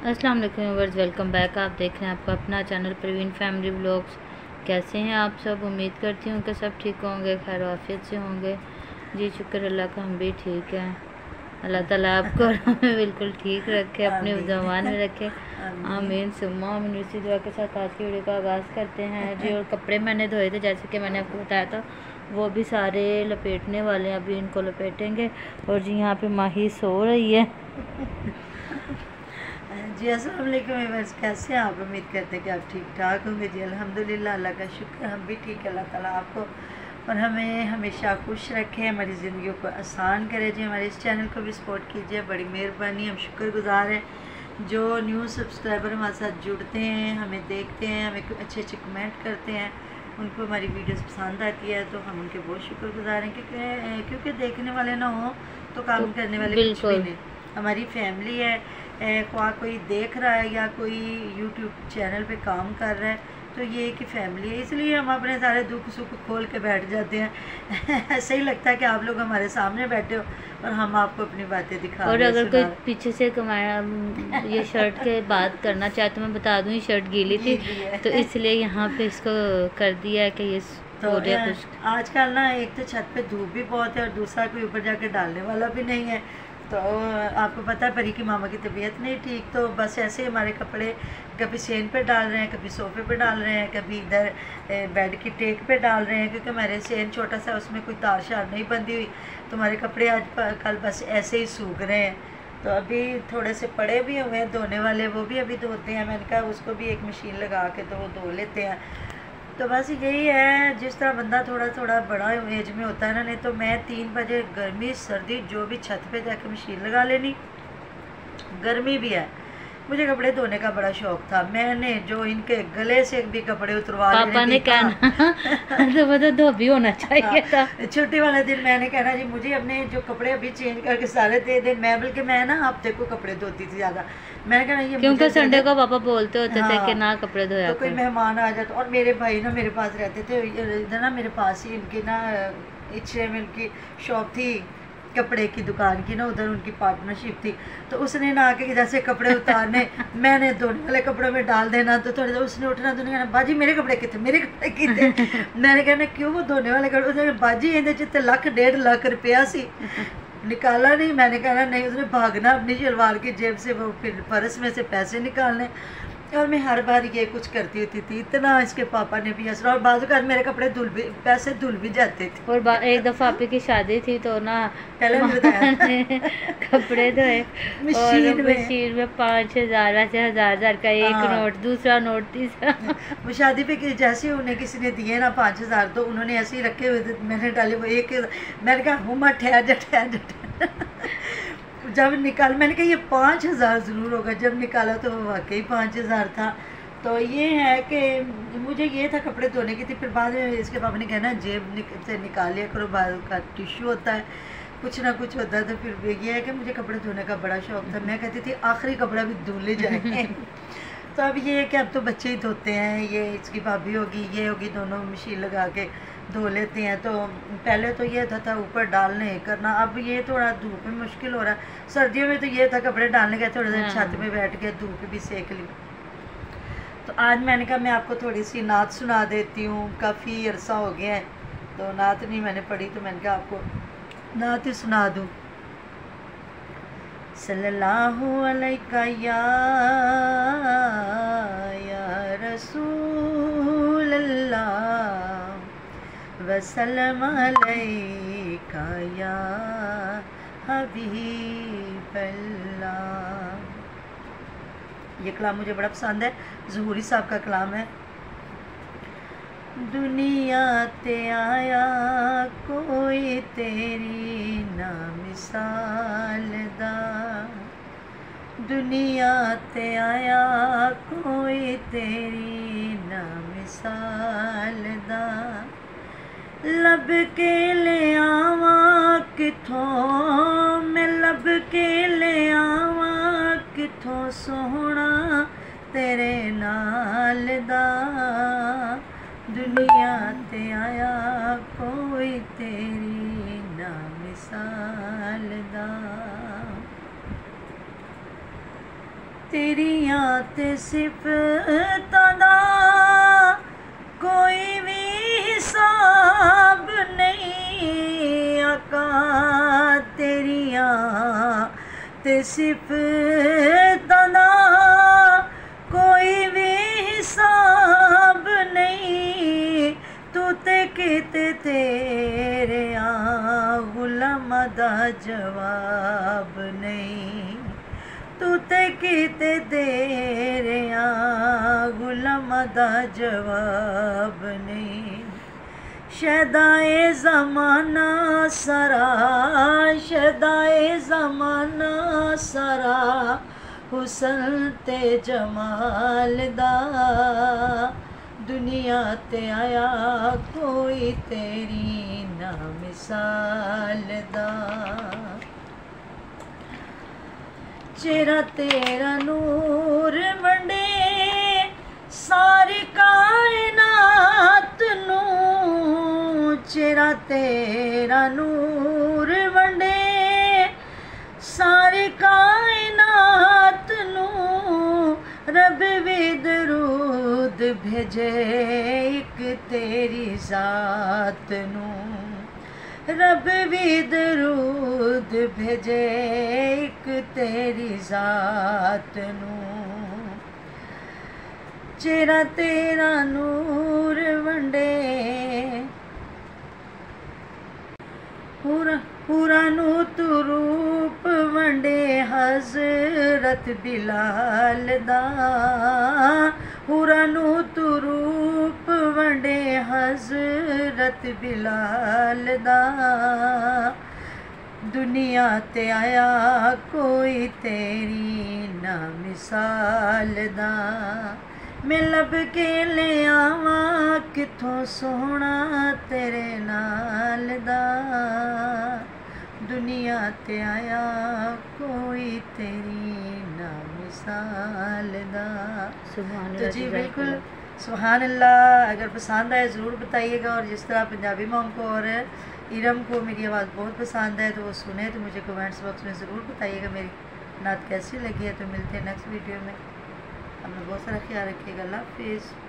अस्सलाम वालेकुम viewers, welcome back. आप देख रहे हैं आपका अपना चैनल प्रवीण फैमिली व्लॉग्स। कैसे हैं आप सब? उम्मीद करती हूँ कि सब ठीक होंगे, खैर आफियत से होंगे। जी शुक्र अल्लाह का, हम भी ठीक हैं। अल्लाह ताला आपको और हमें बिल्कुल ठीक रखे, अपने ज़मान में रखे। आमीन सुम्मा आमीन। इसी दुआ के साथ आज की वीडियो का आगाज़ करते हैं जी। और कपड़े मैंने धोए थे, जैसे कि मैंने आपको बताया था, वो भी सारे लपेटने वाले हैं। अभी इनको लपेटेंगे। और जी यहाँ पे माही सो रही है। जी अस्सलाम वालेकुम व्यूअर्स, कैसे हैं आप? उम्मीद करते हैं कि आप ठीक ठाक होंगे। जी अल्हम्दुलिल्लाह, अल्लाह का शुक्र, हम भी ठीक है। अल्लाह ताला आपको और हमें हमेशा खुश रखे, हमारी ज़िंदगी को आसान करे। जी हमारे इस चैनल को भी सपोर्ट कीजिए, बड़ी मेहरबानी। हम शुक्रगुजार हैं जो न्यू सब्सक्राइबर हमारे साथ जुड़ते हैं, हमें देखते हैं, हमें अच्छे अच्छे कमेंट करते हैं, उनको हमारी वीडियोस पसंद आती है तो हम उनके बहुत शुक्रगुजार हैं। क्योंकि देखने वाले ना हो तो काम करने वाले कुछ भी नहीं। हमारी फैमिली है, ख्वाह कोई देख रहा है या कोई यूट्यूब चैनल पे काम कर रहा है तो ये एक ही फैमिली है, इसलिए हम अपने सारे दुख सुख खोल के बैठ जाते हैं। ऐसे ही लगता है कि आप लोग हमारे सामने बैठे हो और हम आपको अपनी बातें दिखा। और अगर कोई पीछे से कमाया ये शर्ट के बात करना चाहे तो मैं बता दूँ, ये शर्ट गीली थी तो इसलिए यहाँ पे इसको कर दिया है कि ये तो आजकल ना एक तो छत पे धूप भी बहुत है और दूसरा कोई ऊपर जाके डालने वाला भी नहीं है। तो आपको पता है परी की मामा की तबीयत नहीं ठीक, तो बस ऐसे हमारे कपड़े कभी सेन पे डाल रहे हैं, कभी सोफ़े पे डाल रहे हैं, कभी इधर बेड की टेक पे डाल रहे हैं। क्योंकि हमारे सेन छोटा सा, उसमें कोई तार शार नहीं बंधी हुई, तो हमारे कपड़े आज कल बस ऐसे ही सूख रहे हैं। तो अभी थोड़े से पड़े भी हुए हैं धोने वाले, वो भी अभी धोते हैं। मैंने कहा उसको भी एक मशीन लगा के तो वो धो लेते हैं। तो बस यही है, जिस तरह बंदा थोड़ा थोड़ा बड़ा एज में होता है ना, नहीं तो मैं 3 बजे गर्मी सर्दी जो भी छत पे जाके मशीन लगा लेनी। गर्मी भी है, मुझे कपड़े धोने का बड़ा शौक था। मैंने जो इनके गले से भी कपड़े उतरवा पापा ने कहना तो मतलब धोबी होना चाहिए था। छुट्टी वाले दिन मैंने कहना जी मुझे अपने जो कपड़े अभी चेंज करके सारे दे दे। मैं ना हफ्ते को कपड़े धोती थी ज़्यादा। मैंने कहना ये क्योंकि संडे को पापा बोलते होते थे कि ना कपड़े धोया तो कोई मेहमान आ जाता। और मेरे भाई ना मेरे पास रहते थे इधर ना, मेरे पास ही इनकी ना इच्छे में उनकी शॉप थी कपड़े की दुकान की ना, उधर उनकी पार्टनरशिप थी। तो उसने ना आके जैसे कपड़े उतारने मैंने धोने वाले कपड़ों में डाल देना, तो थोड़ी देर उसने उठना तो कहना बाजी मेरे कपड़े कितने, मेरे कपड़े कितने। मैंने कहना क्यों वो धोने वाले कपड़े, उसने बाजी इहदे च लाख 1.5 लाख रुपया सी, निकाला नहीं। मैंने कहना नहीं। उसने भागना अपनी शलवार की जेब से, वो फिर पर्स में से पैसे निकालने। और मैं हर बार ये कुछ करती होती थी। इतना इसके पापा ने भी असर, और बाजू का मेरे कपड़े पैसे धुल भी जाते थे। और एक दफ़ा आपी की शादी थी तो ना पहले कपड़े धोए मशीन में 5,000 वैसे 1,000 का एक नोट, दूसरा नोट, तीसरा। वो शादी पे जैसे उन्हें किसी ने दिए ना 5,000, तो उन्होंने ऐसे ही रखे हुए थे। मैंने डाले वो एक, मैंने कहा हुमा ठहर जा। जब निकाल मैंने कहा ये 5,000 ज़रूर होगा, जब निकाला तो वाकई 5,000 था। तो ये है कि मुझे ये था कपड़े धोने की थी। फिर बाद में इसके पापा ने कहना जेब से निकाल लिया करो, बाद का टिश्यू होता है, कुछ ना कुछ होता है। तो फिर ये है कि मुझे कपड़े धोने का बड़ा शौक था। मैं कहती थी आखिरी कपड़ा भी धुल ले जाएंगे। तो अब ये है कि अब तो बच्चे ही धोते हैं, ये इसकी भाभी होगी ये होगी, दोनों मशीन लगा के धो लेते हैं। तो पहले तो ये था ऊपर डालने करना, अब ये थोड़ा धूप में मुश्किल हो रहा है। सर्दियों में तो ये था कपड़े डालने का, थोड़ी देर छत पे बैठ के धूप भी सेक ली। तो आज मैंने कहा मैं आपको थोड़ी सी नात सुना देती हूँ, काफ़ी अरसा हो गया है तो नात नहीं मैंने पढ़ी, तो मैंने कहा आपको नात ही सुना दूँ। सल्लल्लाहु अलैहि या रसूल अल्लाह वसल्लम अलैका या हबीब अल्लाह। ये कलाम मुझे बड़ा पसंद है, ज़हूरी साहब का कलाम है। दुनिया ते आया कोई तेरी ना मिसाल दा, दुनिया ते आया कोई तेरी ना मिसाल दा, लब के ले आवा किथों मैं लब के ले आवा किथों सोहना तेरे नाल दा, दुनिया ते आया कोई तेरी ना मिसाल दा। तेरियां ते सिफतां दा कोई भी हिसाब नहीं आका, तेरियां ते सिफतां दा कोई भी हिसाब नहीं, तू ते कीते तेरे गुलामां दा जवाब नहीं, तू ते कीते तेरे गुलामां दा जवाब नहीं। शैदाए ज़माना सारा, शैदाए ज़माना सारा हुसन ते जमाल दा, दुनिया ते आया कोई तेरी ना मिसाल दा। चेहरा तेरा नूर वंडे सारी कायनात नू, चेहरा तेरा नूर वंडे सारी कायनात नू, रब भी दरूद भेजे एक तेरी ज़ात नू, रब भी दरूद भेजे एक तेरी ज़ात नू। चेहरा तेरा नूर वंडे पूरा नू तू रूप वंडे हज़रत बिलाल दा, पूरा नू तू रूप वंडे हज़रत बिलाल दा, दुनिया ते आया कोई तेरी ना मिसाल दा। मैं लब के ले आवा किथों सोहना तेरे नाल दा, दुनिया ते आया कोई तेरी ना मिसाल दा। तो जी बिल्कुल सुभान अल्लाह। अगर पसंद आए ज़रूर बताइएगा, और जिस तरह पंजाबी मॉम को और इरम को मेरी आवाज़ बहुत पसंद है तो वो सुने तो मुझे कमेंट्स बॉक्स में ज़रूर बताइएगा मेरी नात कैसी लगी है। तो मिलते हैं नेक्स्ट वीडियो में। अपना बहुत सारा ख्याल रखिएगा। अल्लाह हाफिज़।